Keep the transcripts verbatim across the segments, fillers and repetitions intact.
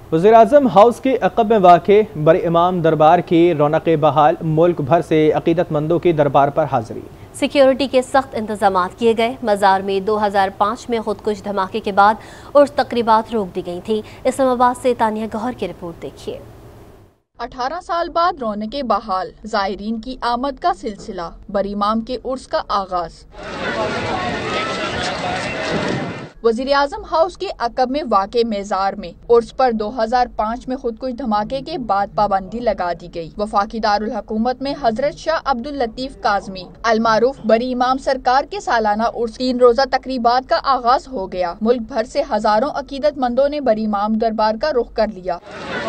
وزیراعظم ہاؤس کے عقب میں واقع بر امام دربار کی رونق بحال، ملک بھر سے عقیدت مندوں کی دربار پر حاضری۔ سیکیورٹی کے سخت انتظامات کیے گئے۔ مزار میں دو ہزار پانچ میں خودکش دھماکے کے بعد عرس تقریبات روک دی گئی تھیں۔ اسلام آباد سے تانیہ گوہر کی رپورٹ دیکھیے۔ اٹھارہ سال بعد رونقیں بحال، زائرین کی آمد کا سلسلہ، بر امام کے عرس کا آغاز۔ وزیراعظم ہاؤس کے عقب میں واقع میزار میں عرس پر دو ہزار پانچ میں خودکش دھماکے کے بعد پابندی لگا دی گئی۔ وفاقی دارالحکومت میں حضرت شاہ عبداللطیف کاظمی المعروف بری امام سرکار کے سالانہ عرس تین روزہ تقریبات کا آغاز ہو گیا۔ ملک بھر سے ہزاروں عقیدت مندوں نے بری امام دربار کا رخ کر لیا۔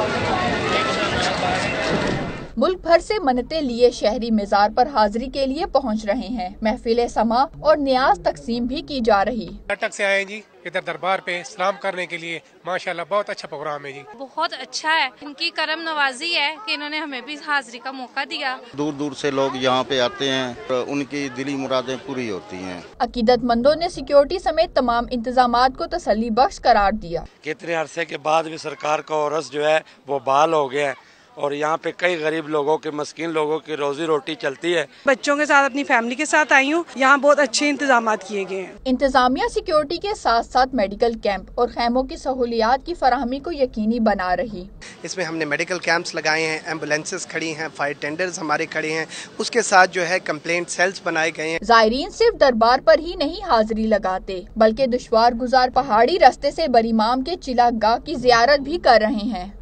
ملک بھر سے منتیں لیے شہری مزار پر حاضری کے لیے پہنچ رہے ہیں۔ محفل سما اور نیاز تقسیم بھی کی جا رہی۔ اٹک سے آئے جی ادھر دربار پہ سلام کرنے کے لیے، ماشاءاللہ بہت اچھا پروگرام ہے جی۔ بہت اچھا ہے، ان کی کرم نوازی ہے کہ انہوں نے ہمیں بھی حاضری کا موقع دیا۔ دور دور سے لوگ یہاں پہ آتے ہیں، ان کی دلی مرادیں پوری ہوتی ہیں۔ عقیدت مندوں نے سیکیورٹی سمیت تمام انتظامات کو تسلی بخش قرار دیا۔ کتنے عرصے کے بعد بھی سرکار کا عرس جو ہے وہ بحال ہو گیا ہے اور یہاں پہ کئی غریب لوگوں کے، مسکین لوگوں کی روزی روٹی چلتی ہے۔ بچوں کے ساتھ اپنی فیملی کے ساتھ آئی ہوں، یہاں بہت اچھے انتظامات کیے گئے ہیں۔ انتظامیہ سیکیورٹی کے ساتھ ساتھ میڈیکل کیمپ اور خیموں کی سہولیات کی فراہمی کو یقینی بنا رہی۔ اس میں ہم نے میڈیکل کیمپس لگائے ہیں، ایمبولینسز کھڑی ہیں، فائر ٹینڈرز ہمارے کھڑے ہیں، اس کے ساتھ جو ہے کمپلینٹ سیلز بنائے گئے ہیں۔ زائرین صرف دربار پر ہی نہیں حاضری لگاتے بلکہ دشوار گزار پہاڑی راستے سے بر امام کے چلا گاہ کی زیارت بھی کر رہے ہیں۔